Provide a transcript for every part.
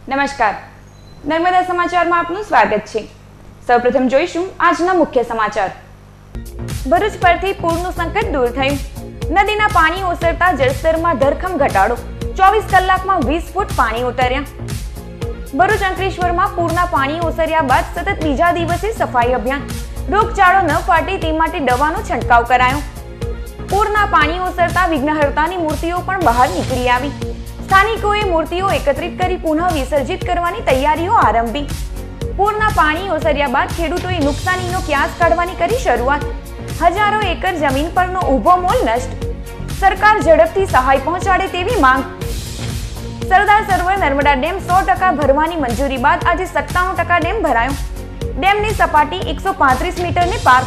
નમસ્કાર, નર્મદા સમાચારમાં આપનું સ્વાગત છે। સૌપ્રથમ જોઈશું આજના મુખ્ય સમાચાર। ભરૂચ પરથી પૂરનું સંકટ દૂર થયું। નદીના પાણી ઓસરતા જળસ્તરમાં ધરખમ ઘટાડો। 24 કલાકમાં 20 ફૂટ પાણી ઉતર્યા। ભરૂચ અંકલેશ્વરમાં પૂરના પાણી ઓસર્યા બાદ સતત બીજા દિવસે સફાઈ અભિયાન। રોગચાળો ન ફાટે તે માટે દવાનો છંટકાવ કરાયો। પૂરના પાણી ઓસરતા વિઘ્નહર્તાની મૂર્તિઓ પણ બહાર નીકળી આવી। સ્થાનિકોએ મૂર્તિઓ એકત્રિત કરી પુનઃ વિસર્જિત કરવાની તૈયારીઓ આરંભી। પૂરના પાણી ઓસર્યા બાદ ખેડૂતોએ નુકસાનીનો ક્યાસ કાઢવાની કરી શરૂઆત। હજારો એકર જમીન પરનો ઊભો મોલ નષ્ટ। સરકાર ઝડપથી સહાય પહોંચાડે તેવી માંગ। સરદાર સરોવર નર્મદા ડેમ 100% ભરવાની મંજૂરી બાદ આજે 97% ડેમ ભરાયો। ડેમની સપાટી 135 મીટરને પાર।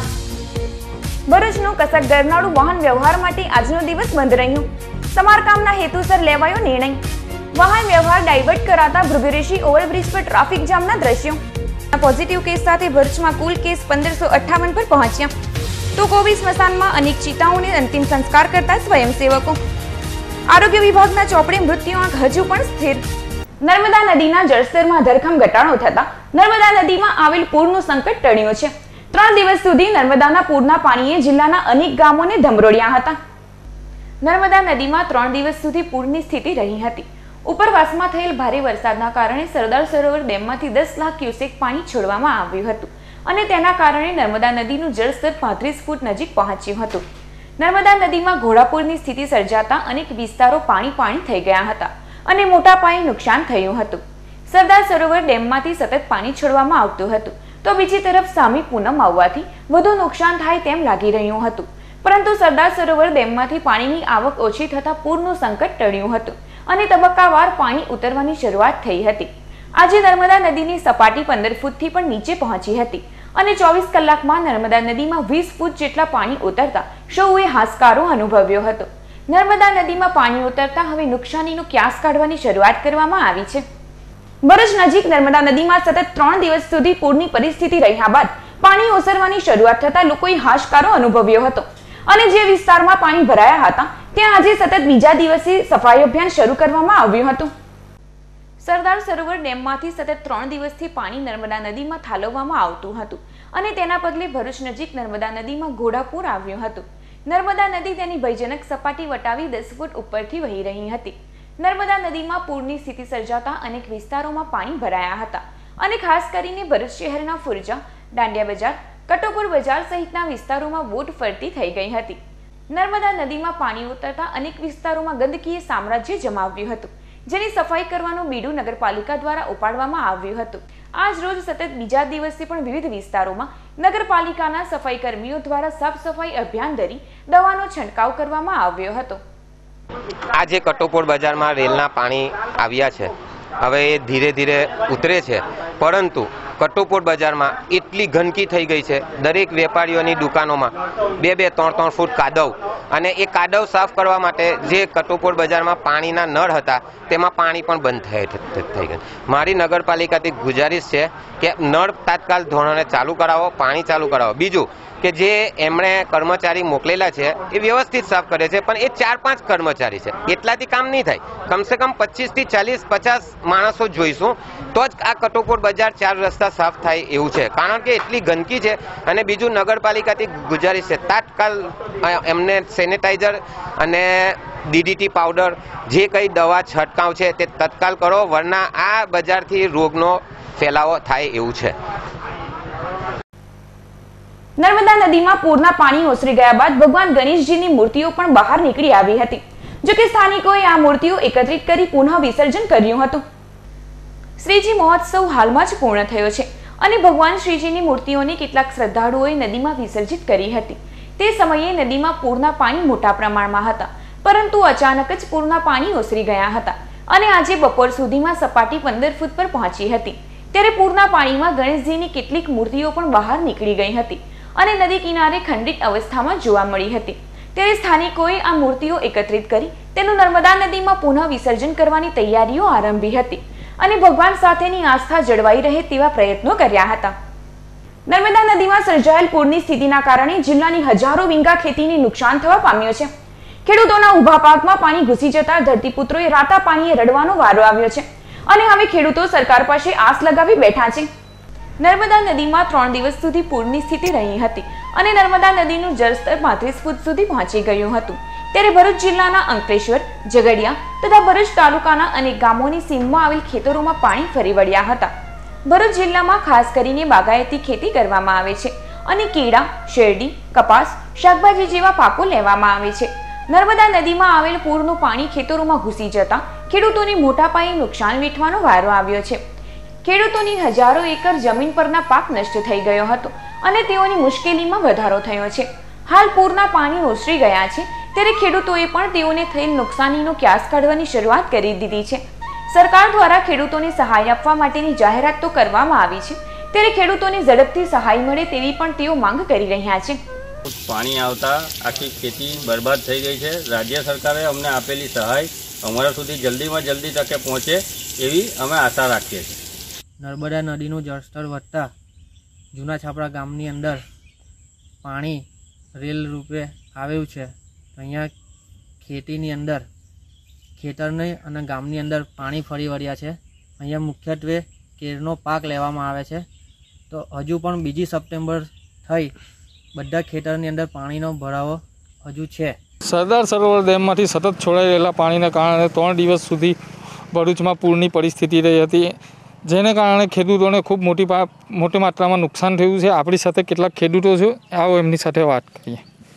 ભરૂચનો કસક ગરનાળું વાહન વ્યવહાર માટે આજનો દિવસ બંધ રહ્યો। સમારકામના હેતુસર લેવાયો નિર્ણય। વાહન વ્યવહાર ડાયવર્ટ કરાતા ભૃગુરેશી ઓવરબ્રિજ પર ટ્રાફિક જામના દ્રશ્યો। પોઝિટિવ કેસ સાથે ભરૂચમાં કુલ કેસ 1558 પર પહોંચ્યા। તો કોબી સ્મશાનમાં અનેક ચિતાઓને અંતિમ સંસ્કાર કરતા સ્વયંસેવકો। આરોગ્ય વિભાગના ચોપડે મૃત્યુ આંક હજુ પણ સ્થિર। નર્મદા નદીના જળસ્તરમાં ધરખમ ઘટાડો થતા નર્મદા નદીમાં આવેલ પૂરનું સંકટ ટળ્યું છે। 3 દિવસ સુધી નર્મદાના પૂરના પાણીએ જિલ્લાના અનેક ગામોને ધમરોડ્યા હતા। નર્મદા નદીમાં 3 દિવસ સુધી પૂરની સ્થિતિ રહી હતી। ઉપરવાસમાં થયેલ ભારે વરસાદના કારણે સરદાર સરોવર ડેમમાંથી 10 લાખ ક્યુસેક પાણી છોડવામાં આવ્યું હતું અને તેના કારણે નર્મદા નદીનું જળસ્તર 35 ફૂટ નજીક પહોંચ્યું હતું। નર્મદા નદીમાં ઘોડાપૂરની સ્થિતિ સર્જાતા અનેક વિસ્તારો પાણી થઈ ગયા હતા અને મોટા પાયે નુકસાન થયું હતું। સરદાર સરોવર ડેમમાંથી સતત પાણી છોડવામાં આવતું હતું તો બીજી તરફ સામી પૂનમ આવવાથી વધુ નુકસાન થાય તેમ લાગી રહ્યું હતું, પરંતુ સરદાર સરોવર ડેમમાંથી પાણીની આવક ઓછી થતા પૂરનું સંકટ ટળ્યું હતું અને તબક્કાવાર પાણી ઉતરવાની શરૂઆત થઈ હતી। આજે નર્મદા નદીની સપાટી 15 ફૂટથી પણ નીચે પહોંચી હતી અને 24 કલાકમાં નર્મદા નદીમાં 20 ફૂટ જેટલા પાણી ઉતરતા સૌએ હાશકારો અનુભવ્યો હતો। નર્મદા નદીમાં પાણી ઉતરતા હવે નુકસાનીનો ક્યાસ કાઢવાની શરૂઆત કરવામાં આવી છે। ભરૂચ નજીક નર્મદા નદીમાં સતત 3 દિવસ સુધી પૂરની પરિસ્થિતિ રહ્યા બાદ પાણી ઓસરવાની શરૂઆત થતા લોકોએ હાશકારો અનુભવ્યો હતો અને જે વિસ્તારમાં પાણી ભરાયા હતા ત્યાં આજે સતત બીજા દિવસે સફાઈ અભિયાન શરૂ કરવામાં આવ્યું હતું। સરદાર સરોવર ડેમમાંથી સતત 3 દિવસથી પાણી નર્મદા નદીમાં ઠાલવવામાં આવતું હતું અને તેના પગલે ભરૂચ નજીક નર્મદા નદીમાં ઘોડાપૂર આવ્યું હતું। નર્મદા નદી તેની ભયજનક સપાટી વટાવી 10 ફૂટ ઉપરથી વહી રહી હતી। નર્મદા નદીમાં પૂરની સ્થિતિ સર્જાતા અનેક વિસ્તારોમાં પાણી ભરાયા હતા અને ખાસ કરીને ભરૂચ શહેરના ફુરજા, દાંડિયા બજાર, કટોપુર બજાર સહિતના વિસ્તારોમાં બોટ ફરતી થઈ ગઈ હતી। નર્મદા નદીમાં પાણી ઉતરતા અનેક વિસ્તારોમાં ગંદકીએ સામ્રાજ્ય જમાવ્યું હતું, જેની સફાઈ કરવાનું બીડું નગરપાલિકા દ્વારા ઉપાડવામાં આવ્યું હતું। આજ રોજ સતત બીજા દિવસે પણ વિવિધ વિસ્તારોમાં નગરપાલિકાના સફાઈ કર્મીઓ દ્વારા સાફ સફાઈ અભિયાન ધરી દવાનો છંટકાવ કરવામાં આવ્યો હતો। આજે કટોપુર બજારમાં રેલના પાણી આવ્યા છે, હવે એ ધીરે ધીરે ઉતરે છે, પરંતુ કટોપુર બજારમાં એટલી ગંદકી થઈ ગઈ છે। દરેક વેપારીઓની દુકાનોમાં 2-3 ફૂટ કાદવ, અને એ કાદવ સાફ કરવા માટે જે કટોપુર બજારમાં પાણીના નળ હતા તેમાં પાણી પણ બંધ થઈ ગયું। મારી નગરપાલિકાથી ગુજારિશ છે કે નળ તાત્કાલ ધોરણે ચાલુ કરાવો, પાણી ચાલુ કરાવો। બીજું કે જે એમણે કર્મચારી મોકલેલા છે એ વ્યવસ્થિત સાફ કરે છે, પણ એ 4-5 કર્મચારી છે, એટલાથી કામ નહીં થાય। કમસે કમ 25 થી 40-50 માણસો જોઈશું તો જ આ કટોપુર બજાર 4 રસ્તા સાફ થાય એવું છે, કારણ કે એટલી ગંદકી છે। અને બીજું નગરપાલિકાથી ગુજારિશ છે તાત્કાલ એમને સેનેટાઈઝર અને DDT પાવડર જે કંઈ દવા છંટકાવ છે તે તત્કાલ કરો, વરના આ બજારથી રોગનો ફેલાવો થાય એવું છે। નર્મદા નદીમાં પૂરના પાણી ઓસરી ગયા બાદ ભગવાન ગણેશજીની મૂર્તિઓ પણ બહાર નીકળી આવી હતી, જો કે સ્થાનિકોએ આ મૂર્તિઓ એકત્રિત કરી પુનઃ વિસર્જન કર્યું હતું। શ્રીજી મહોત્સવ હાલમાં જ પૂર્ણ થયો છે અને ભગવાન શ્રીજીની મૂર્તિઓને કેટલાક શ્રદ્ધાળુઓએ નદીમાં વિસર્જિત કરી હતી। તે સમયે નદીમાં પૂરના પાણી મોટા પ્રમાણમાં હતા, પરંતુ અચાનક જ પૂરના પાણી ઓસરી ગયા હતા અને આજે બપોર સુધીમાં સપાટી 15 ફૂટ પર પહોંચી હતી। ત્યારે પૂરના પાણીમાં ગણેશજીની કેટલીક મૂર્તિઓ પણ બહાર નીકળી ગઈ હતી અને નદી કિનારે ખંડિત અવસ્થામાં જોવા મળી હતી। ત્યારે સ્થાનિકોએ આ મૂર્તિઓ એકત્રિત કરી તેનું નર્મદા નદીમાં પુનઃ વિસર્જન કરવાની તૈયારીઓ આરંભી હતી અને ભગવાન સાથેની આસ્થા જળવાઈ રહે તેવા પ્રયત્નો કર્યા હતા। નર્મદા નદીમાં સર્જાયેલ પૂરની સ્થિતિના કારણે જિલ્લાની હજારો વીંગા ખેતીને નુકસાન થવા પામ્યો છે। ખેડૂતોના ઊભા પાકમાં પાણી ઘૂસી જતા ધરતીપુત્રોએ રાતા પાણીએ રડવાનો વારો આવ્યો છે અને હવે ખેડૂતો સરકાર પાસે આસ લગાવી બેઠા છે। નર્મદા નદીમાં 3 દિવસ સુધી પૂરની સ્થિતિ રહી હતી અને નર્મદા નદીનું જળસ્તર 35 ફૂટ સુધી પહોંચી ગયું હતું। ત્યારે ભરૂચ જિલ્લાના અંકલેશ્વર, ઝઘડિયા તથા ભરૂચ તાલુકાના અનેક ગામોની સીમમાં આવેલ ખેતરોમાં પાણી ફરી વળ્યા હતા। ભરૂચ જિલ્લામાં ખાસ કરીને બાગાયતી ખેતી કરવામાં આવે છે અને કેળા, શેરડી, કપાસ, શાકભાજી જેવા પાકો લેવામાં આવે છે। નર્મદા નદીમાં આવેલ પૂરનું પાણી ખેતરોમાં ઘૂસી જતા ખેડૂતોને મોટા પાયે નુકસાન વેઠવાનો વારો આવ્યો છે। ખેડૂતોની હજારો એકર જમીન પરના પાક નષ્ટ થઈ ગયો હતો અને તેઓની મુશ્કેલીમાં વધારો થયો છે। હાલ પૂરના પાણી ઓસરી ગયા છે ત્યારે ખેડૂતોએ પણ તેઓને થયેલ નુકસાનીનો ક્યાસ કાઢવાની શરૂઆત કરી દીધી છે। સરકાર દ્વારા ખેડૂતોને સહાય આપવા માટેની જાહેરાત તો કરવામાં આવી છે, ત્યારે ખેડૂતોને ઝડપથી સહાય મળે તેવી પણ તેઓ માંગ કરી રહ્યા છે। પાણી આવતા આખી ખેતી બરબાદ થઈ ગઈ છે। રાજ્ય સરકારે અમને આપેલી સહાય અમારા સુધી જલ્દીમાં જલ્દી તકે પહોંચે એવી અમે આશા રાખીએ છીએ। નર્મદા નદીનું જળસ્તર વધતા જૂના છાપરા ગામની અંદર પાણી રેલ રૂપે આવ્યું છે। અહીંયા ખેતીની અંદર ખેતરને અને ગામની અંદર પાણી ફરી વળ્યા છે। અહીંયા મુખ્યત્વે કેળનો પાક લેવામાં આવે છે, તો હજુ પણ 2 સપ્ટેમ્બર થઈ બધા ખેતરની અંદર પાણીનો ભરાવો હજુ છે। સરદાર સરોવર ડેમમાંથી સતત છોડાઈ રહેલા પાણીના કારણે 3 દિવસ સુધી ભરૂચમાં પૂરની પરિસ્થિતિ રહી હતી, જેને કારણે ખેડૂતોને ખૂબ મોટી માત્રામાં નુકસાન થયું છે। આપણી સાથે કેટલાક ખેડૂતો છે, આવો એમની સાથે વાત કરીએ।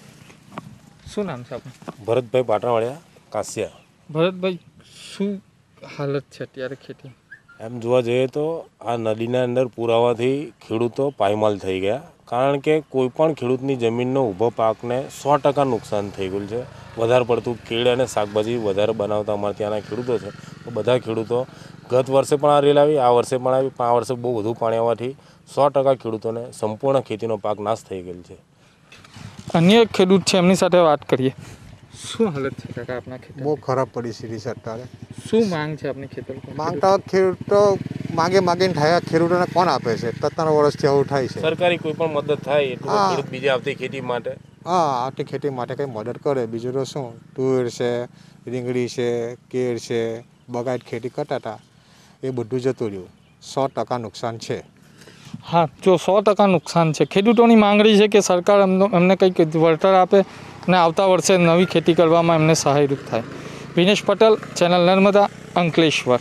શું નામ છે આપનું? ભરતભાઈ પાટણવાડિયા, કાસિયા। ભરતભાઈ, શું હાલત છે અત્યારે ખેતી? એમ જોવા જઈએ તો આ નદીના અંદર પૂર આવવાથી ખેડૂતો પાયમાલ થઈ ગયા, કારણ કે કોઈ પણ ખેડૂતની જમીનનો ઊભો પાકને 100% નુકસાન થઈ ગયું છે। વધારે પડતું કેળ અને શાકભાજી વધારે બનાવતા અમારા ત્યાંના ખેડૂતો છે, તો બધા ખેડૂતો ગત વર્ષે પણ આ રેલ આવી, આ વર્ષે પણ આવી, પણ આ વર્ષે બહુ વધુ પાણી આવવાથી 100% ખેડૂતોને સંપૂર્ણ ખેતીનો પાક નાશ થઈ ગયેલ છે। અન્ય એક ખેડૂત છે, એમની સાથે વાત કરીએ। શું હાલત છે કાકા આપના ખેતર? બહુ ખરાબ પરિસ્થિતિ છે અત્યારે। શું માંગ છે આપની ખેતર? માંગ તો ખેડૂતો માગીને થાય, ખેડૂતોને કોણ આપે છે? 3 વર્ષથી આવું થાય છે। સરકારી કોઈ પણ મદદ થાય એટલું ખેડૂત બીજે આવતી ખેતી માટે, આવતી ખેતી માટે કંઈ મદદ કરે। બીજું તો શું, તુવેર છે, રીંગણી છે, કેળ છે, બગાયત ખેતી કરતા હતા, એ બધું જતું રહ્યું। 100% નુકસાન છે। હા, જો 100% નુકસાન છે, ખેડૂતોની માંગણી છે કે સરકાર એમને કંઈક વળતર આપે અને આવતા વર્ષે નવી ખેતી કરવામાં એમને સહાયરૂપ થાય। વિનેશ પટેલ, ચેનલ નર્મદા, અંકલેશ્વર।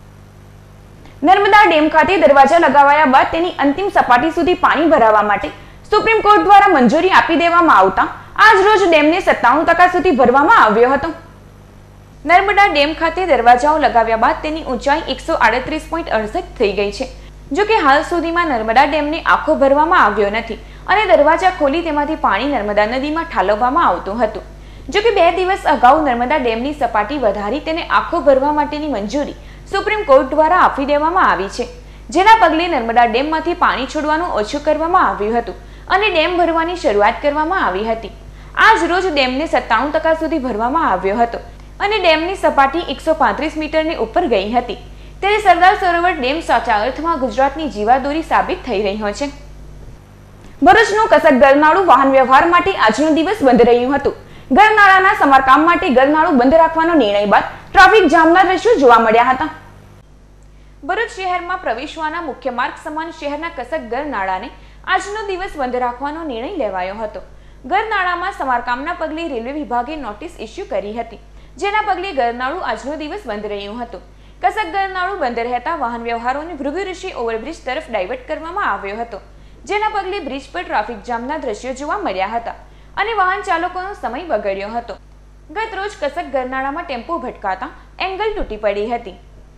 નર્મદા ડેમ ખાતે દરવાજા લગાવાયા બાદ તેની અંતિમ સપાટી સુધી પાણી ભરાવા માટે સુપ્રીમ કોર્ટ દ્વારા મંજૂરી આપી દેવામાં આવતા આજ રોજ ડેમને 97% સુધી ભરવામાં આવ્યો હતો। નર્મદા ડેમ ખાતે દરવાજાઓ લગાવ્યા બાદ તેની ઊંચાઈ 138.68 થઈ ગઈ છે। જો કે હાલ સુધીમાં નર્મદા ડેમને આખો ભરવામાં આવ્યો નથી અને દરવાજા ખોલી તેમાંથી પાણી નર્મદા નદીમાં ઠાલવવામાં આવતું હતું। જો કે 2 દિવસ અગાઉ નર્મદા ડેમની સપાટી વધારી તેને આખો ભરવા માટેની મંજૂરી સુપ્રીમ કોર્ટ દ્વારા આપી દેવામાં આવી છે, જેના પગલે નર્મદા ડેમમાંથી પાણી છોડવાનું ઓછું કરવામાં આવ્યું હતું અને ડેમ ભરવાની શરૂઆત કરવામાં આવી હતી। આજ રોજ ડેમને 97% સુધી ભરવામાં આવ્યો હતો અને ડેમની સપાટી 135 મીટરની ઉપર ગઈ હતી। ત્યારે સરદાર સરોવર ડેમ સાચા અર્થમાં ગુજરાતની જીવાદોરી સાબિત થઈ રહ્યો છે। ભરૂચનું કસક ગરનાળું વાહન વ્યવહાર માટે આજનો દિવસ બંધ રહ્યું હતું। ગરનાળાના સમારકામ માટે ગરનાળું બંધ રાખવાનો નિર્ણય બાદ ટ્રાફિક જામના દ્રશ્યો જોવા મળ્યા હતા। ભરૂચ શહેરમાં પ્રવેશવાના મુખ્ય માર્ગ સમાન શહેરના કસક ગરનાળાને આજનો દિવસ બંધ રાખવાનો નિર્ણય લેવાયો હતો। ગરનાળામાં સમારકામના પગલે રેલવે વિભાગે નોટિસ ઇસ્યુ કરી હતી, જેના પગલે ગરનાળું આજનો દિવસ બંધ રહ્યું હતું। કસક ગરનાળું બંધ રહેતા વાહન વ્યવહારોને ભૃગુ ઋષિ ઓવરબ્રિજ તરફ ડાયવર્ટ કરવામાં આવ્યો હતો, જેના પગલે બ્રિજ પર ટ્રાફિક જામના દ્રશ્યો જોવા મળ્યા હતા અને વાહન ચાલકોનો સમય બગડ્યો હતો। ગત રોજ કસક ગરનાળામાં ટેમ્પો ભટકાતા એંગલ તૂટી પડી હતી।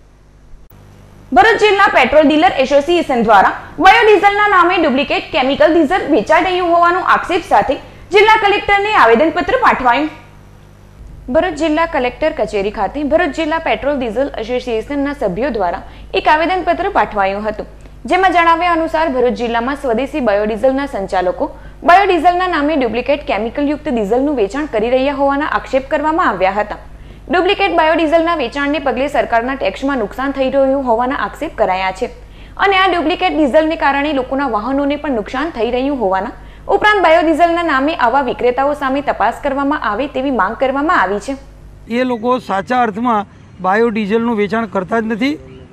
ભરૂચ જિલ્લા પેટ્રોલ ડીલર એસોસિએશન દ્વારા બાયોડીઝલના નામે ડુપ્લિકેટ કેમિકલ ડીઝલ વેચાઈ રહ્યું હોવાનો આક્ષેપ સાથે જિલ્લા કલેક્ટરને આવેદનપત્ર પાઠવાયું। ભરૂચ જિલ્લા કલેક્ટર કચેરી ખાતે ભરૂચ જિલ્લા પેટ્રોલ ડીઝલ એસોસિએશનના સભ્યો દ્વારા એક આવેદનપત્ર પાઠવાયું હતું, જેમાં જણાવ્યા અનુસાર ભરૂચ જિલ્લામાં સ્વદેશી બાયોડીઝલના સંચાલકો બાયોડીઝલના નામે ડુપ્લિકેટ કેમિકલયુક્ત ડીઝલનું વેચાણ કરી રહ્યા હોવાના આક્ષેપ કરવામાં આવ્યા હતા। ડુપ્લિકેટ બાયોડીઝલના વેચાણને પગલે સરકારના ટેક્સમાં નુકસાન થઈ રહ્યું હોવાના આક્ષેપ કરાયા છે અને આ ડુપ્લિકેટ ડીઝલને કારણે લોકોના વાહનોને પણ નુકસાન થઈ રહ્યું હોવાના ઉપરાંત બાયોડીઝલના નામે આવા વિક્રેતાઓ સામે તપાસ કરવામાં આવે તેવી માંગ કરવામાં આવી છે। એ લોકો સાચા અર્થમાં બાયોડીઝલનું વેચાણ કરતા જ નથી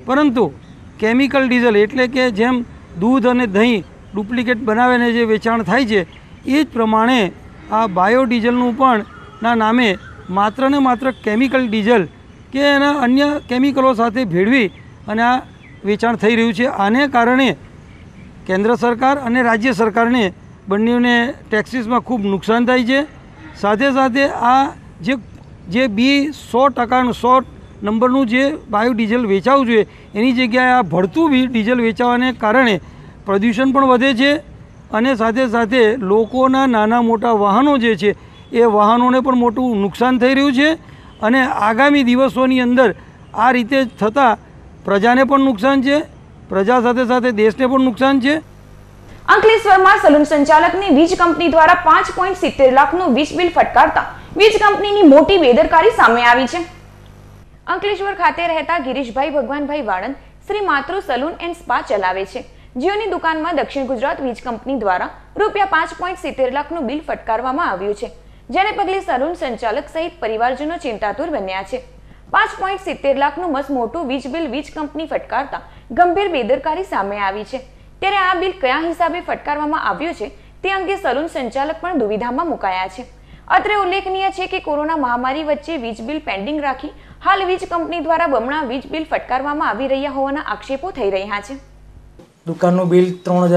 પરંતુ કેમિકલ ડીઝલ એટલે કે જેમ દૂધ અને દહીં ડુપ્લિકેટ બનાવીને જે વેચાણ થાય છે એ જ પ્રમાણે આ બાયોડીઝલનું પણ ના નામે માત્ર ને માત્ર કેમિકલ ડીઝલ કે એના અન્ય કેમિકલો સાથે ભેળવી અને આ વેચાણ થઈ રહ્યું છે। આને કારણે કેન્દ્ર સરકાર અને રાજ્ય સરકારને બંનેને ટેક્સીસમાં ખૂબ નુકસાન થાય છે। સાથે સાથે આ જે બી 100% નંબરનું જે બાયોડીઝલ વેચાવું જોઈએ એની જગ્યાએ આ ભળતું બી ડીઝલ વેચાવાને કારણે પ્રદૂષણ પણ વધે છે અને સાથે સાથે લોકોના નાના મોટા વાહનો જે છે એ વાહનોને પણ મોટું નુકસાન થઈ રહ્યું છે અને આગામી દિવસોની અંદર આ રીતે થતાં પ્રજાને પણ નુકસાન છે, પ્રજા સાથે સાથે દેશને પણ નુકસાન છે। અંકલેશ્વરમાં સલૂન સંચાલકને વીજ કંપની દ્વારા 5.70 લાખનું વીજ બિલ ફટકારતા વીજ કંપનીની મોટી બેદરકારી સામે આવી છે। અંકલેશ્વર ખાતે રહેતા ગિરીશભાઈ ભગવાનભાઈ વાળંદ શ્રી માતૃ સલૂન એન્ડ સ્પા ચલાવે છે, જેઓની દુકાનમાં દક્ષિણ ગુજરાત વીજ કંપની દ્વારા રૂપિયા 5.70 લાખનું બિલ ફટકારવામાં આવ્યું છે, જેને પગલે સલૂન સંચાલક સહિત પરિવારજનો ચિંતાતુર બન્યા છે। 5.70 લાખનું મસ્ત મોટું વીજ બિલ વીજ કંપની ફટકારતા ગંભીર બેદરકારી સામે આવી છે। ત્યારે આ બિલ કયા હિસાબે ફટકારવામાં આવ્યું છે તે અંગે સલૂન સંચાલક પણ દુવિધામાં મુકાયા છે। અત્રે ઉલ્લેખનીય છે કે કોરોના મહામારી વચ્ચે વીજ બિલ પેન્ડિંગ રાખી હાલ વીજ કંપની દ્વારા બમણા વીજ બિલ ફટકારવામાં આવી રહ્યા હોવાના આક્ષેપો થઈ રહ્યા છે। દુકાનનું બિલ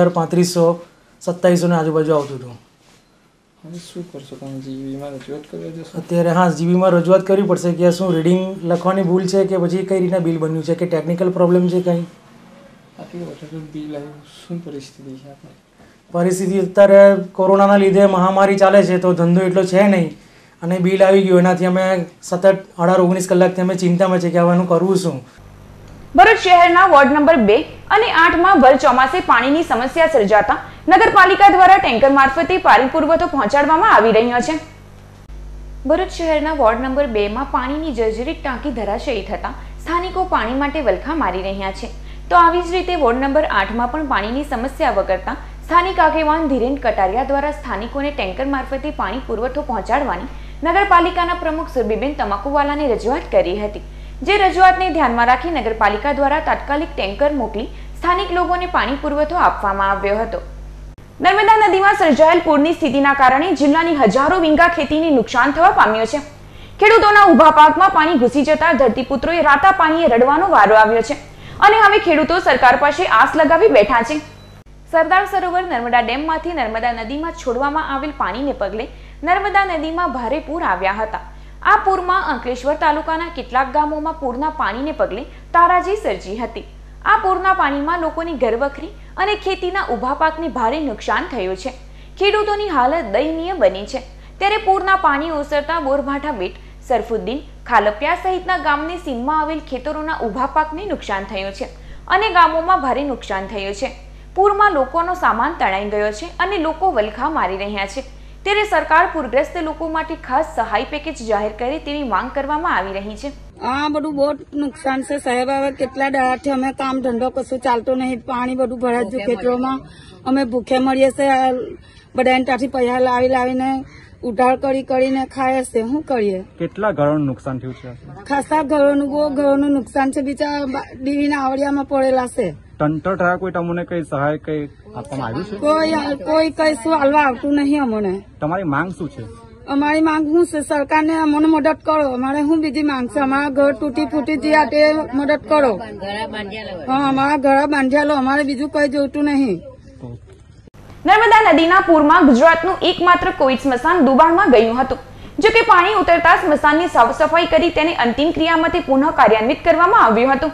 3,3500-2700 આજુબાજુ આવતું હતું। શું કરશો તમે? જીબીમાં રજૂઆત કરવા જશો? અત્યારે હા, જીબીમાં રજૂઆત કરવી પડશે કે શું રીડિંગ લખવાની ભૂલ છે કે પછી કઈ રીતના બિલ બન્યું છે કે ટેકનિકલ પ્રોબ્લેમ છે કંઈ? આટલું બધું બિલ આવ્યું, શું પરિસ્થિતિ છે આપણે? પરિસ્થિતિ અત્યારે કોરોનાના લીધે મહામારી ચાલે છે તો ધંધો એટલો છે નહીં અને બિલ આવી ગયું એનાથી અમે સતત 18-19 કલાકથી અમે ચિંતામાં છે કે હવે એનું કરવું શું। ભરૂચ શહેરના વોર્ડ નંબર 2 અને 8 માં ભર ચોમાસે પાણીની સમસ્યા સર્જાતા નગરપાલિકા દ્વારા ટેન્કર મારફતે પાણી પુરવઠો પહોંચાડવામાં આવી રહ્યો છે। ભરૂચ શહેરના વોર્ડ નંબર 2 માં પાણીની જર્જરિત ટાંકી ધરાશયી થતા સ્થાનિકો પાણી માટે વલખા મારી રહ્યા છે, તો આવી જ રીતે વોર્ડ નંબર 8 માં પણ પાણીની સમસ્યા વગરતા સ્થાનિક આગેવાન ધીરેન કટારિયા દ્વારા સ્થાનિકોને ટેન્કર મારફતે પાણી પુરવઠો પહોંચાડવાની નગરપાલિકાના પ્રમુખ સુરભીબેન તમાકુવાલાને રજૂઆત કરી હતી, જે રજૂઆતને ધ્યાનમાં રાખી નગરપાલિકા દ્વારા તાત્કાલિક ટેન્કર મોકલી સ્થાનિક લોકોને પાણી પુરવઠો આપવામાં આવ્યો હતો। નર્મદા નદીમાં સર્જાયેલ પૂરની સ્થિતિના કારણે જિલ્લાની હજારો વીંગા ખેતીને નુકસાન થવા પામ્યો છે। ખેડૂતોના ઊભા પાકમાં પાણી ઘૂસી જતા ધરતીપુત્રોએ રાતા પાણીએ રડવાનો વારો આવ્યો છે અને હવે ખેડૂતો સરકાર પાસે આસ લગાવી બેઠા છે। સરદાર સરોવર નર્મદા ડેમમાંથી નર્મદા નદીમાં છોડવામાં આવેલ પાણીને પગલે નર્મદા નદીમાં ભારે પૂર આવ્યા હતા। આ પૂરમાં અંકલેશ્વર તાલુકાના કેટલાક ગામોમાં પૂરના પાણીને પગલે તારાજી સર્જી હતી। આ પૂરના પાણીમાં લોકોની ઘરવખરી અને ખેતીના ઊભા પાકને ભારે નુકસાન થયું છે। ખેડૂતોની હાલત દયનીય બની છે। ત્યારે પૂરના પાણી ઓસરતા બોરભાઠા બેટ, સરફુદ્દીન, ખાલપિયા સહિતના ગામની સીમમાં આવેલ ખેતરોના ઊભા પાકને નુકસાન થયું છે અને ગામોમાં ભારે નુકસાન થયું છે। પૂરમાં લોકોનો સામાન તણાઈ ગયો છે અને લોકો વલખા મારી રહ્યા છે। ત્યારે સરકાર પૂરગ્રસ્ત લોકો માટે ખાસ સહાય પેકેજ જાહેર કરે તેવી માંગ કરવામાં આવી રહી છે। આ બધું બહુ નુકસાન છે સાહેબ। હવે કેટલા દાડાથી અમે કામ ધંધો કશું ચાલતો નહીં, પાણી બધું ભરાઈ ગયું ખેતરોમાં, અમે ભૂખે મળીએ છે। બધાને ત્યાંથી પૈસા લાવીને ઉધાર કરીને ખાય છે, શું કરીએ? કેટલા ઘરોનું નુકસાન થયું છે? ખાસા ઘરોનું, બહુ ઘરોનું નુકસાન છે, બિચારા દીવીના આવડિયામાં પડેલા છે। તંત્ર દ્વારા કોઈ તમને કઈ સહાય કઈ આપવામાં આવ્યું છે? કોઈ કઈ શું હાલવા આવતું નહીં અમને। તમારી માંગ શું છે? અમારી માંગ શું છે? સરકારને અમને મદદ કરો। અમારે શું બીજી માંગ છે? અમારા ઘર તૂટી ફૂટી ગયા તે મદદ કરો। હા, અમારા ઘર બાંધ્યા લો, અમારે બીજું કઈ જોઈતું નહીં। નર્મદા નદીના પૂરમાં ગુજરાતનું એકમાત્ર કોવિડ સ્મશાન ડુબાણમાં ગયું હતું, જો કે પાણી ઉતરતા સ્મશાનની સાફ સફાઈ કરી તેને અંતિમ ક્રિયામાંથી પુનઃ કાર્યાન્વિત કરવામાં આવ્યું હતું।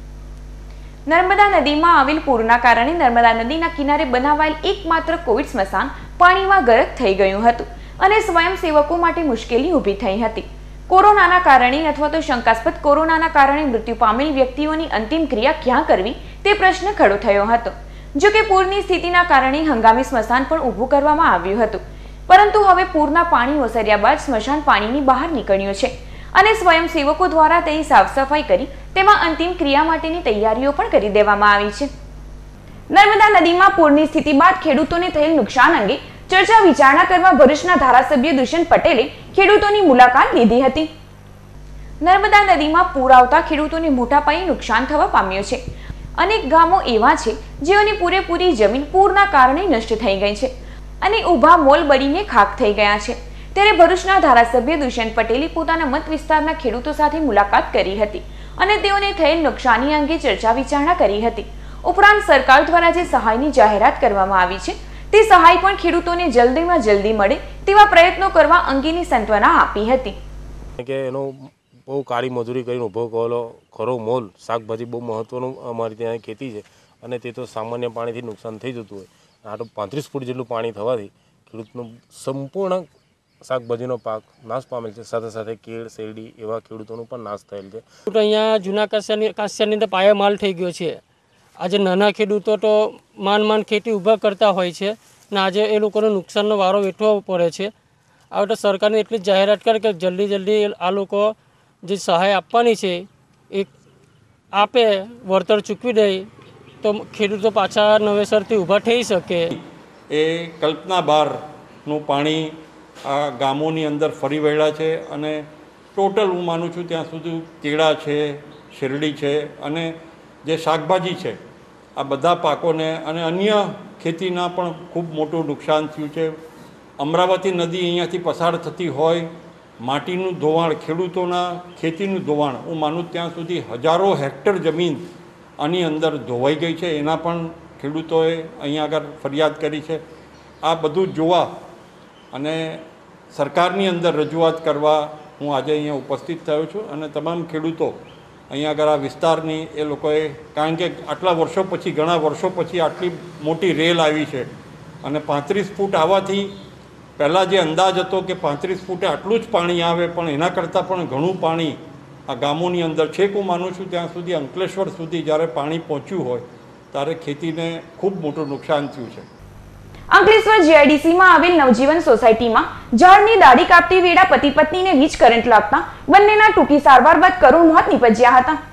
નર્મદા નદીમાં આવેલ પૂરના કારણે નર્મદા નદીના કિનારે બનાવાયેલ એકમાત્ર કોવિડ સ્મશાન પાણીમાં ગરક થઈ ગયું હતું અને સ્વયંસેવકો માટે મુશ્કેલી ઊભી થઈ હતી। કોરોનાના કારણે અથવા તો શંકાસ્પદ કોરોનાના કારણે મૃત્યુ પામેલ વ્યક્તિઓની અંતિમ ક્રિયા ક્યાં કરવી તે પ્રશ્ન ખડો થયો હતો। જો કે પૂરની સ્થિતિના કારણે હંગામી સ્મશાન પણ ઊભું કરવામાં આવ્યું હતું, પરંતુ હવે પૂરના પાણી ઓસર્યા બાદ સ્મશાન પાણીની બહાર નીકળ્યું છે અને સ્વયંસેવકો દ્વારા તેની સાફ સફાઈ કરી તેમાં અંતિમ ક્રિયા માટેની તૈયારીઓ પણ કરી દેવામાં આવી છે। નર્મદા નદીમાં પૂરની સ્થિતિ બાદ ખેડૂતોને થયેલ નુકસાન અંગે ચર્ચા વિચારણા કરવા ભરૂચના ધારાસભ્ય દુષ્યંત પટેલે ખેડૂતોની મુલાકાત લીધી હતી। નર્મદા નદીમાં પૂર આવતા ખેડૂતોને મોટા પાયે નુકસાન થવા પામ્યું છે. અનેક ગામો એવા છે જેઓની પૂરેપૂરી જમીન પૂરના કારણે નષ્ટ થઈ ગઈ છે અને ઊભા મોલ બળીને ખાખ થઈ ગયા છે. ત્યારે ભરૂચના ધારાસભ્ય દુષ્યંત પટેલે પોતાના મત વિસ્તારના ખેડૂતો સાથે મુલાકાત કરી હતી અને તેઓને થયેલ નુકસાની અંગે ચર્ચા વિચારણા કરી હતી. ઉપરાંત સરકાર દ્વારા જે સહાયની જાહેરાત કરવામાં આવી છે તે સહાય પણ ખેડૂતોને જલ્દીમાં જલ્દી મળે તેવા પ્રયત્નો કરવા અંગેની સાંત્વના આપી હતી. કે એનો બહુ કાળી મજૂરી કરીને ઊભો કરેલો ખરો મોલ શાકભાજી બહુ મહત્ત્વનું અમારી ત્યાં ખેતી છે અને તે તો સામાન્ય પાણીથી નુકસાન થઈ જતું હોય. આ તો 35 ફૂટ જેટલું પાણી થવાથી ખેડૂતનું સંપૂર્ણ શાકભાજીનો પાક નાશ પામેલ છે. સાથે સાથે કેળ શેરડી એવા ખેડૂતોનો પણ નાશ થયેલ છે. અહીંયા જૂના કાંસિયાની અંદર પાયામાલ થઈ ગયો છે. આજે નાના ખેડૂતો તો માંડ ખેતી ઊભા કરતા હોય છે અને આજે એ લોકોને નુકસાનનો વારો વેઠવો પડે છે. આ તો સરકારને એટલી જ જાહેરાત કરે કે જલ્દી આ લોકો જે સહાય આપવાની છે એ આપે, વળતર ચૂકવી દે તો ખેડૂતો પાછા નવેસરથી ઊભા થઈ શકે. એ કલ્પના બહારનું પાણી આ ગામોની અંદર ફરી વળ્યા છે અને ટોટલ હું માનું છું ત્યાં સુધી કેળા છે, શેરડી છે અને જે શાકભાજી છે આ બધા પાકોને અને અન્ય ખેતીના પણ ખૂબ મોટું નુકસાન થયું છે. અમરાવતી નદી અહીંયાથી પસાર થતી હોય, માટીનું ધોવાણ, ખેડૂતોના ખેતીનું ધોવાણ, હું માનું ત્યાં સુધી હજારો હેક્ટર જમીન આની અંદર ધોવાઈ ગઈ છે. એના પણ ખેડૂતોએ અહીંયા આગળ ફરિયાદ કરી છે. આ બધું જોવા અને સરકારની અંદર રજૂઆત કરવા હું આજે અહીંયા ઉપસ્થિત થયો છું અને તમામ ખેડૂતો અહીંયા આગળ આ વિસ્તારની એ લોકોએ, કારણ કે આટલા વર્ષો પછી, ઘણા વર્ષો પછી આટલી મોટી રેલ આવી છે અને 35 ફૂટ આવવાથી પહેલાં જે અંદાજ હતો કે 35 ફૂટે આટલું જ પાણી આવે પણ એના કરતાં પણ ઘણું પાણી આ ગામોની અંદર છે. હું માનું છું ત્યાં સુધી અંકલેશ્વર સુધી જ્યારે પાણી પહોંચ્યું હોય ત્યારે ખેતીને ખૂબ મોટું નુકસાન થયું છે. અંકલેશ્વર જીઆઈડીસીમાં આવેલ નવજીવન સોસાયટીમાં ઝાડની દાઢી કાપતી વેળા પતિ પત્નીને વીજ કરંટ લાગતા બંનેના ટૂંકી સારવાર બાદ કરુણ મોત નીપજ્યા હતા.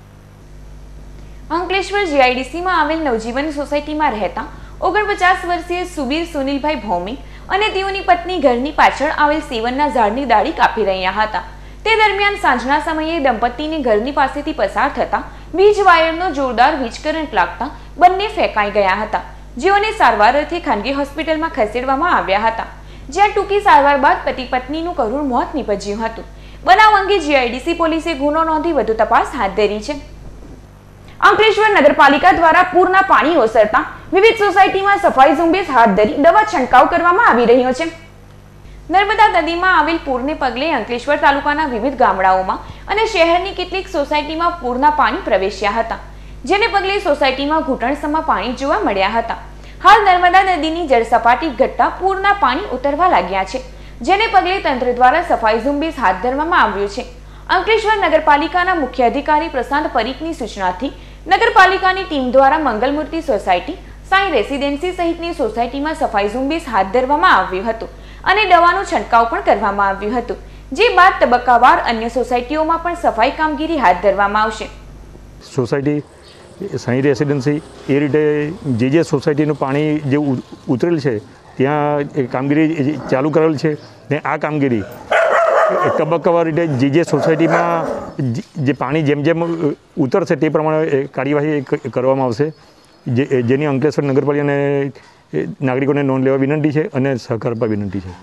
અંકલેશ્વર જીઆઈડીસીમાં આવેલ નવજીવન સોસાયટીમાં રહેતા 49 વર્ષીય સુબીર સુનિલભાઈ ભૌમિક અને તેઓની પત્ની ઘરની પાછળ આવેલ સેવનના ઝાડની દાઢી કાપી રહ્યા હતા. તે દરમિયાન સાંજના સમયે દંપતીને ઘરની પાસેથી પસાર થતા વીજ વાયરનો જોરદાર વીજ કરંટ લાગતા બંને ફેંકાઈ ગયા હતા, જેઓને સારવાર અર્થે ખાનગી હોસ્પિટલમાં ખસેડવામાં આવ્યા હતા, જ્યાં ટૂંકી સારવાર બાદ પતિ પત્નીનું કરુણ મોત નીપજ્યું હતું. બનાવ અંગે જીઆઈડીસી પોલીસે ગુનો નોંધી વધુ તપાસ હાથ ધરી છે. અંકલેશ્વર નગરપાલિકા દ્વારા પૂરના પાણી ઓસરતા વિવિધ સોસાયટીમાં સફાઈ ઝુંબેશ હાથ ધરી દવા છંટકાવ કરવામાં આવી રહ્યો છે. નર્મદા નદીમાં આવેલ પૂરને પગલે અંકલેશ્વર તાલુકાના વિવિધ ગામડાઓમાં અને શહેરની કેટલીક સોસાયટીમાં પૂરના પાણી પ્રવેશ્યા હતા, જેને પગલે સોસાયટીમાં ઘૂંટણસમા પાણી જોવા મળ્યા હતા. હાલ નર્મદા નદીની જળસપાટી ઘટતા પૂરના પાણી ઉતરવા લાગ્યા છે, જેને પગલે તંત્ર દ્વારા સફાઈ ઝુંબેશ હાથ ધરવામાં આવ્યું છે. અંકલેશ્વર નગરપાલિકાના મુખ્ય અધિકારી પ્રશાંત પરીખની સૂચનાથી નગરપાલિકાની ટીમ દ્વારા મંગલમૂર્તિ સોસાયટી, સાઈ રેસિડેન્સી સહિતની સોસાયટીમાં સફાઈ ઝુંબેશ હાથ ધરવામાં આવ્યું હતું અને દવાનો છંટકાવ પણ કરવામાં આવ્યું હતું, જે બાદ તબક્કાવાર અન્ય સોસાયટીઓમાં પણ સફાઈ કામગીરી હાથ ધરવામાં આવશે. સોસાયટી સાઈ રેસિડેન્સી એ રીતે જે સોસાયટીનું પાણી જે ઉતરેલ છે ત્યાં કામગીરી ચાલુ કરેલ છે ને આ કામગીરી તબક્કાવાર રીતે જે સોસાયટીમાં જે પાણી જેમ જેમ ઉતરશે તે પ્રમાણે કાર્યવાહી કરવામાં આવશે, જેની અંકલેશ્વર નગરપાલિકાને નાગરિકોને નોંધ લેવા વિનંતી છે અને સહકાર આપવા વિનંતી છે.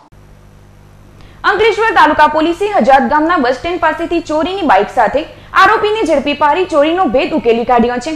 અંકલેશ્વર તાલુકા પોલીસે હજાત ગામના બસ સ્ટેન્ડ પાસેથી ચોરીની બાઇક સાથે આરોપીને ઝડપી પાડી ચોરીનો ભેદ ઉકેલી કાઢ્યો છે.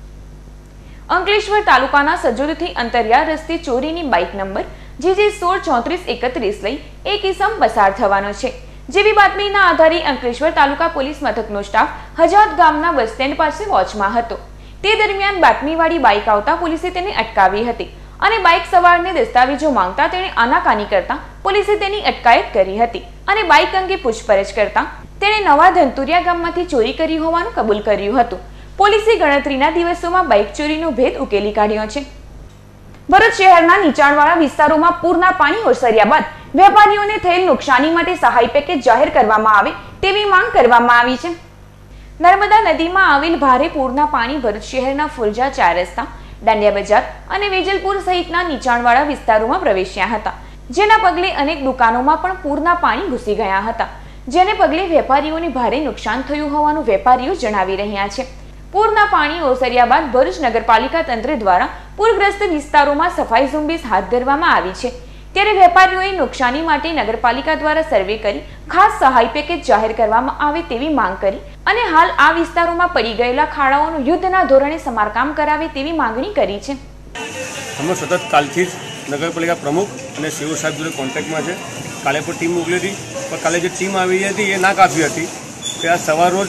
અંકલેશ્વર તાલુકાના સજોદથી અંતરિયાળ રસ્તે ચોરીની બાઇક નંબર GJ 163431 લઈ એક ઇસમ પસાર થવાનો છે, જેવી બાતમીના આધારે અંકલેશ્વર તાલુકા પોલીસ મથકનો સ્ટાફ હજાત ગામના બસ સ્ટેન્ડ પાસે વોચમાં હતો. તે દરમિયાન બાતમીવાળી બાઇક આવતા પોલીસે તેને અટકાવી હતી અને બાઇક સવારને દસ્તાવેજો માંગતા તેણે આનાકાની કરતા પોલીસે તેની અટકાયત કરી હતી અને બાઇક અંગે પૂછપરછ કરતા તેણે નવા ધનતુરિયા ગામમાંથી ચોરી કરી હોવાનું કબૂલ કર્યું હતું. પોલીસે ગણતરીના દિવસોમાં બાઇક ચોરીનો ભેદ ઉકેલી કાઢ્યો છે. ભરૂચ શહેરના નીચાણવાળા વિસ્તારોમાં પૂરના પાણી ઓસર્યા બાદ વેપારીઓને થયેલ નુકસાની માટે સહાય પેકેજ જાહેર કરવામાં આવે તેવી માંગ કરવામાં આવી છે. નર્મદા નદીમાં આવેલ ભારે પૂરના પાણી ભરૂચ શહેરના ફુલજા 4 રસ્તા, દાંડિયા બજાર અને વેજલપુર સહિતના નીચાણવાળા વિસ્તારોમાં પ્રવેશ્યા હતા, જેના પગલે અનેક દુકાનોમાં પણ પૂરના પાણી ઘૂસી ગયા હતા, જેને પગલે વેપારીઓને ભારે નુકસાન થયું હોવાનું વેપારીઓ જણાવી રહ્યા છે। પૂરના પાણી ઓસર્યા બાદ ભરૂચ નગરપાલિકા તંત્ર દ્વારા પૂરગ્રસ્ત વિસ્તારોમાં સફાઈ ઝુંબેશ હાથ ધરવામાં આવી છે। ત્યારે વેપારીઓએ નુકસાની માટે નગરપાલિકા દ્વારા સર્વે કરી ખાસ સહાય પેકેજ જાહેર કરવામાં આવે તેવી માંગ કરી અને હાલ આ વિસ્તારોમાં પડી ગયેલા ખાડાઓનું યુદ્ધના ધોરણે સમારકામ કરાવે તેવી માંગણી કરી છે। અમે સતત કાલથી જ નગરપાલિકા પ્રમુખ અને સીઓ સાહેબ જોડે કોન્ટેક્ટમાં છે। કાલે પણ ટીમ મોકલી હતી, પણ કાલે જે ટીમ આવી હતી એ ના કાફી હતી। ત્યાં સવાર રોજ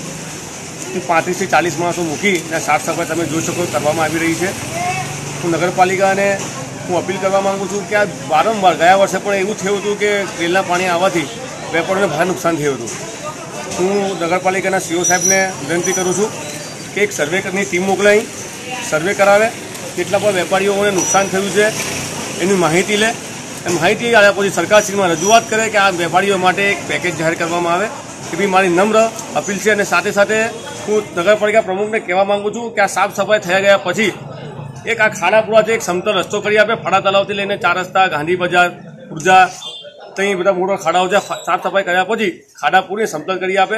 35 થી 40 માણસો મૂકીને સાફ સફાઈ તમે જોઈ શકો કરવામાં આવી રહી છે। હું નગરપાલિકાને અપીલ કરવા માંગુ છું કે આ વારંવાર ગયા વર્ષે પણ એવું થયું હતું કે રેલના પાણી આવવાથી વેપારીઓને ભારે નુકસાન થયું હતું। હું નગરપાલિકાના સીઓ સાહેબને વિનંતી કરું છું કે એક સર્વેની ટીમ મોકલાવી સર્વે કરાવે, કેટલા પણ વેપારીઓને નુકસાન થયું છે એની માહિતી લે અને માહિતી આવ્યા પછી સરકારશ્રીમાં રજૂઆત કરે કે આ વેપારીઓ માટે એક પેકેજ જાહેર કરવામાં આવે એવી મારી નમ્ર અપીલ છે। અને સાથે સાથે હું નગરપાલિકા પ્રમુખને કહેવા માંગુ છું કે આ સાફ સફાઈ થઈ ગયા પછી એક આ ખાડાપુરાથી એક સમતલ રસ્તો કરી આપે। ફાડા તલાવથી લઈને 4 રસ્તા, ગાંધી બજાર, ઉર્જા, ત્યાં બધા મોટા ખાડાઓ છે, સાફ સફાઈ કર્યા પછી ખાડાપુરને સમતલ કરી આપે।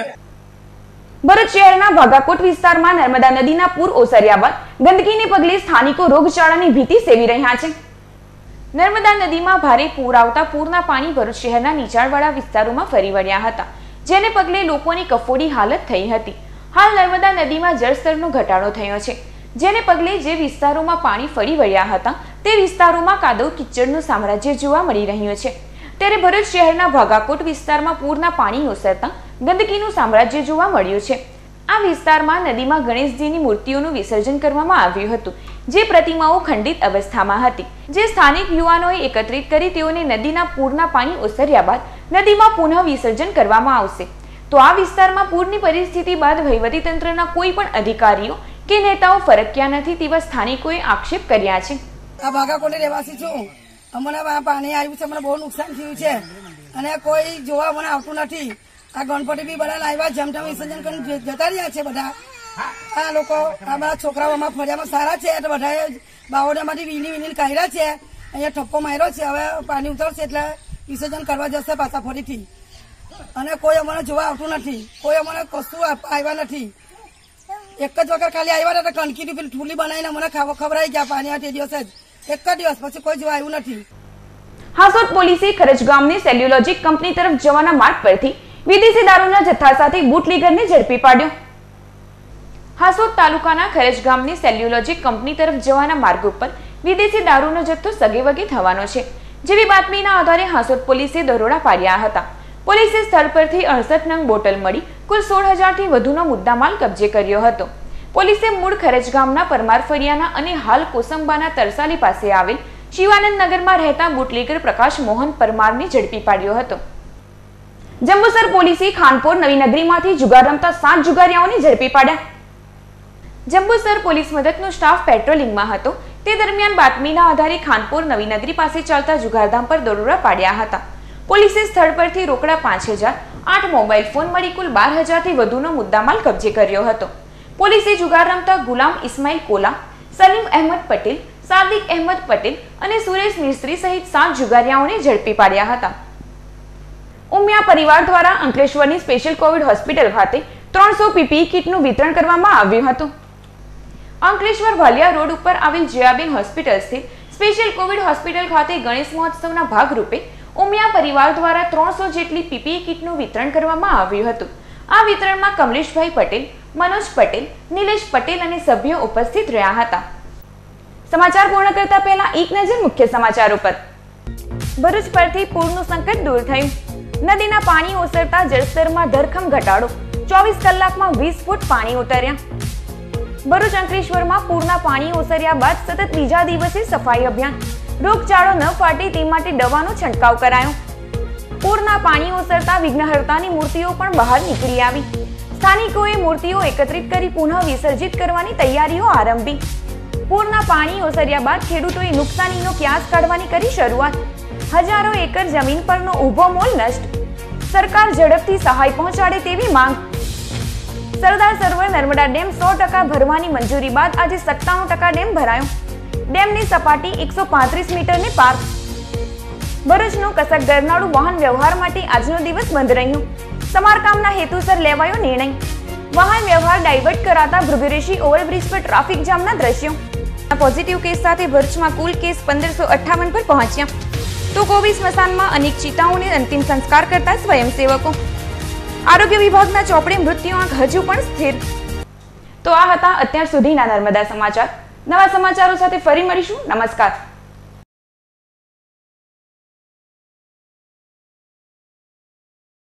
ભરૂચ શહેરના ભાગાકોટ વિસ્તારમાં નર્મદા નદીના પૂર ઓસર્યા બાદ ગંદકીને પગલે સ્થાનિકો રોગચાળાની ભીતિ સેવી રહ્યા છે। નર્મદા નદીમાં ભારે પૂર આવતા પૂરના પાણી ભરૂચ શહેરના નીચાણવાળા વિસ્તારોમાં ફરી વળ્યા હતા, જેને પગલે લોકોની કફોડી હાલત થઈ હતી। હાલ નર્મદા નદીમાં જળસ્તરનો ઘટાડો થયો છે, જેને પગલે જે વિસ્તારોમાં પાણી ફરી વળ્યા હતા તે વિસ્તારોમાં કાદવ કિચડનું સામ્રાજ્ય જોવા મળી રહ્યું છે। ત્યારે ભરૂચ શહેરના ભાગાકોટ વિસ્તારમાં પૂરના પાણી ઓસરતા ગંદકીનું સામ્રાજ્ય જોવા મળ્યું છે। આ વિસ્તારમાં નદીમાં ગણેશજીની મૂર્તિઓનું વિસર્જન કરવામાં આવ્યું હતું, જે પ્રતિમાઓ ખંડિત અવસ્થામાં હતી, જે સ્થાનિક યુવાનોએ એકત્રિત કરી તેઓને નદીના પૂરના પાણી ઓસર્યા બાદ નદીમાં પુનઃ વિસર્જન કરવામાં આવશે। તો આ વિસ્તારમાં પૂરની પરિસ્થિતિ બાદ વહીવટીતંત્રના કોઈ પણ અધિકારીઓ કે નેતાઓ ફરક્યા નથી તેવા સ્થાનિકોએ આક્ષેપ કર્યા છે। આ ભાગાકોટની રહેવાસી છું, અમને પાણી આવ્યું છે, મને બહુ નુકસાન થયું છે અને કોઈ જોવા મને આવતું નથી। આ ગણપતિ બી બધા લાવ્યા, જેમ તેમ વિસર્જન કરીને જતા રહ્યા છે બધા। આ લોકો આ બધા છોકરાઓ અમારા ફળિયામાં સારા છે એટલે બધાએ બાવડામાંથી વીણી કાઢ્યા છે, અહીંયા ઠપકો માર્યો છે। હવે પાણી ઉતરશે એટલે વિસર્જન કરવા જશે પાછા ફરીથી, અને કોઈ અમને જોવા આવતું નથી, કોઈ અમને કશું આવ્યા નથી। એક જ વખત ખાલી આવ્યા હતા, કણકી ઠૂલી બનાવીને મને ખવડાવી ગયા પાણી તે દિવસે જ, એક જ દિવસ, પછી કોઈ જોવા આવ્યું નથી। હાસોદ પોલીસે ખરજ ગામની સેલ્યુલોજિક કંપની તરફ જવાના માર્ગ પરથી વિદેશી દારૂના જથ્થા સાથે બુટલેગરને ઝડપી પાડ્યો। હાસોદ તાલુકાના ખરજ ગામની સેલ્યુલોજિક કંપની તરફ જવાના માર્ગ ઉપર વિદેશી દારૂનો જથ્થો સગેવગે થવાનો છે, જેવી બાતમીના આધારે હાસોદ પોલીસે દરોડા પાડ્યા હતા। પોલીસે સ્થળ પરથી 68 નંગ બોટલ મળી કુલ 16,000 થી વધુનો મુદ્દામાલ કબજે કર્યો હતો। પોલીસે મૂળ ખરજ ગામના પરમાર ફળિયાના અને હાલ કોસંબાના તરસાલી પાસે આવેલ શિવાનંદ નગરમાં રહેતા બુટલેગર પ્રકાશ મોહન પરમારને ઝડપી પાડ્યો હતો। જંબુસર પોલીસે ખાનપોર નવીનગરીમાંથી જુગાર રમતા 7 જુગારીયાઓને ઝડપી પાડ્યા। જંબુસર પોલીસ મદદનો સ્ટાફ પેટ્રોલિંગમાં હતો, તે દરમિયાન બાતમીના આધારે ખાનપોર નવીનગરી પાસે ચાલતા જુગારધામ પર દરોડા પાડ્યા હતા। પોલીસે સ્થળ પરથી રોકડા 5,000, 8 મોબાઈલ ફોન મળી કુલ 12,000 થી વધુનો મુદ્દામાલ કબજે કર્યો હતો। પોલીસે જુગાર રમતા ગુલામ ઇસ્માઇલ કોલા, સલીમ અહેમદ પટેલ, સાદિક અહેમદ પટેલ અને સુરેશ મિસ્ત્રી સહિત 7 જુગારીયાઓને ઝડપી પાડ્યા હતા। ઉમિયા પરિવાર દ્વારા અંકલેશ્વરની સ્પેશિયલ કોવિડ હોસ્પિટલ ખાતે 300 પીપીઈ કિટનું વિતરણ કરવામાં આવ્યું હતું। અંકલેશ્વર વાલિયા રોડ ઉપર આવેલ જયાબેન હોસ્પિટલ સ્થિત સ્પેશિયલ કોવિડ હોસ્પિટલ ખાતે ગણેશ મહોત્સવના ભાગરૂપે ઉમિયા પરિવાર દ્વારા 300 જેટલી પીપીઈ કિટનું વિતરણ કરવામાં આવ્યું હતું। આ વિતરણમાં કમલેશભાઈ પટેલ, મનોજ પટેલ, નિલેશ પટેલ અને સભ્યો ઉપસ્થિત રહ્યા હતા। સમાચાર પૂર્ણ કરતા પહેલા એક નજર મુખ્ય સમાચારો પર। ભરૂચ પરથી પૂરનું સંકટ દૂર થયું, નદીના પાણી ઓસરતા જળસ્તરમાં ધરખમ ઘટાડો, 24 કલાકમાં 20 ફૂટ પાણી ઉતર્યા। ભરૂચ અંકલેશ્વરમાં પૂરના પાણી ઓસર્યા બાદ સતત બીજા દિવસે સફાઈ અભિયાન, રોગચાળો ન ફાટે તે માટે દવાનો છંટકાવ કરાયો। પૂરના પાણી ઓસરતા વિઘ્નહર્તાની મૂર્તિઓ પણ બહાર નીકળી આવી, સ્થાનિકોએ મૂર્તિઓ એકત્રિત કરી પુનઃ વિસર્જિત કરવાની તૈયારીઓ આરંભી। પૂરના પાણી ઓસર્યા બાદ ખેડૂતોએ નુકસાનીનો ક્યાસ કાઢવાની કરી શરૂઆત, હજારો એકર જમીન પરનો ઊભો મોલ નષ્ટ, સરકાર ઝડપથી સહાય પહોંચાડે તેવી માંગ। સરદાર સરોવર નર્મદા ડેમ 100% ભરવાની મંજૂરી બાદ આજે 97% ડેમ ભરાયો, ડેમની સપાટી 135 મીટરને પાર। ભરૂચનું કસક ગરનાળું વાહન વ્યવહાર માટે આજનો દિવસ બંધ રહ્યું। સમારકામના હેતુસર લેવાયો નિર્ણય. વાહન વ્યવહાર ડાયવર્ટ કરાતા ભૃગુરિશી ઓવરબ્રિજ પર ટ્રાફિક જામના દ્રશ્યો. પોઝિટિવ કેસ સાથે ભરૂચમાં કુલ કેસ 1558 પર પહોંચ્યા. તો કોબી સ્મશાનમાં અનેક ચિતાઓને અંતિમ સંસ્કાર કરતા સ્વયંસેવકો. આરોગ્ય વિભાગના ચોપડે મૃત્યુ આંક હજુ પણ સ્થિર. તો આ હતા અત્યાર સુધીના નર્મદા સમાચાર. નવા સમાચારો સાથે ફરી મળીશું. નમસ્કાર.